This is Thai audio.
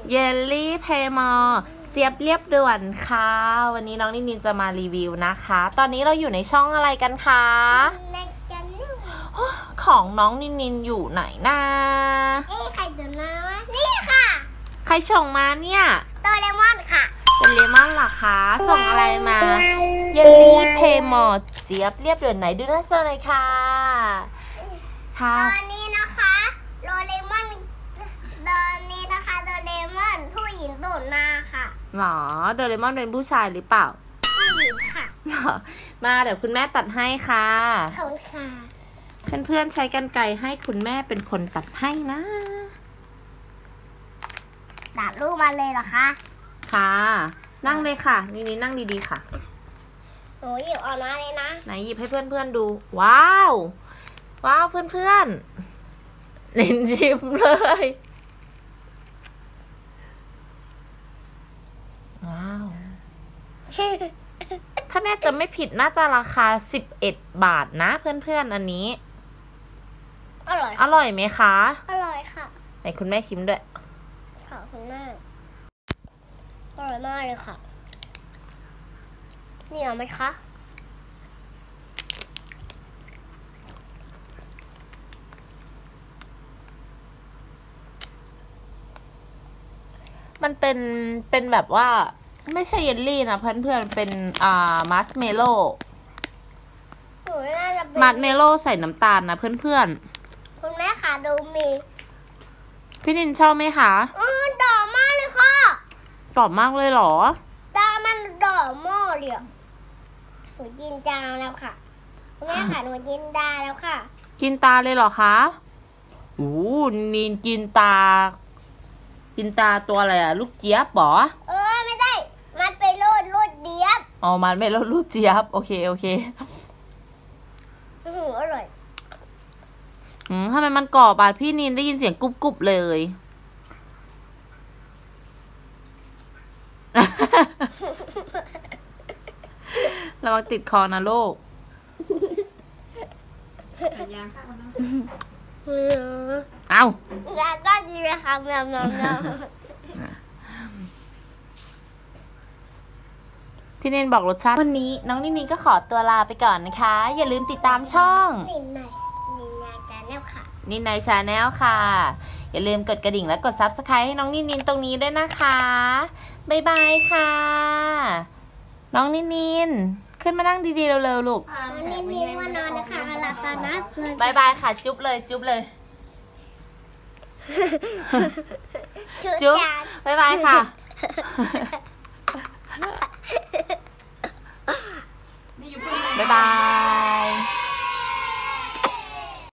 เยลลี่เพมอลเจี๊ยบเรียบด่วนค่ะวันนี้น้องนินจะมารีวิวนะคะตอนนี้เราอยู่ในช่องอะไรกันคะในจันทร์ของน้องนินอยู่ไหนนะใครดูนะนี่ค่ะใครส่งมาเนี่ยโดเรมอนค่ะโดเรมอนเหรอคะส่งอะไรมาเยลลี่เพมอลเจี๊ยบเรียบด่วนไหนดูหน้าเซอร์เลยค่ะตอนนี้นะคะโดเรมอนตอนนี้นะคะโดเรมอนผู้หญิงตูดมาค่ะหรอโดเรมอนเป็นผู้ชายหรือเปล่าผู้หญิงค่ะมาเดี๋ยวคุณแม่ตัดให้ค่ะขอบคุณค่ะเพื่อนๆใช้กรรไกรให้คุณแม่เป็นคนตัดให้นะตัดรูปมาเลยเหรอคะค่ะนั่งเลยค่ะนี่นั่งดีๆค่ะหนูหยิบออกมาเลยนะไหนหยิบให้เพื่อนๆดูว้าวเพื่อนๆเล่นชิมเลยว้าวถ้าแม่จะไม่ผิดน่าจะราคา11 บาทนะเพื่อนๆอันนี้อร่อยไหมคะอร่อยค่ะไหนคุณแม่ชิมด้วยขอบคุณมากอร่อยมากเลยค่ะเหนียวไหมคะมันเป็นแบบว่าไม่ใช่เยลลี่นะเพื่อนๆเป็นมัสเมโล่มัสเมโล่ใส่น้ำตาลนะเพื่อนๆคุณแม่ค่ะดูมีพี่นินชอบไหมคะดอกมากเลยค่ะกรอบมากเลยเหรอตามันดอกมากเลยหนูกินจานแล้วค่ะคุณแม่ค่ะหนูกินตาแล้วค่ะกินตาเลยเหรอคะนินกินตาตัวอะไรอะลูกเจี๊ยบหรอไม่ได้มันเป็นรูดเจี๊ยบมันไม่ลูกเจี๊ยบโอเคอร่อยทำไมมันกรอบอ่ะพี่นินได้ยินเสียงกรุบเลยระวังติดคอนะลูกเอาแล้วก็ดีไหมคะเมียวพี่นินบอกรสชาติวันนี้น้องนินก็ขอตัวลาไปก่อนนะคะอย่าลืมติดตามช่องนินนายชาแนลค่ะนินนายชาแนลค่ะอย่าลืมกดกระดิ่งและกด Subscribe ให้น้องนินตรงนี้ด้วยนะคะบ๊ายบายค่ะน้องนินขึ้นมานั่งดีๆเร็วๆลูกนินว่านอนนะคะหลับตานะบ๊ายบายค่ะจุ๊บเลยจุ๊บบ๊ายบายค่ะบ๊ายบาย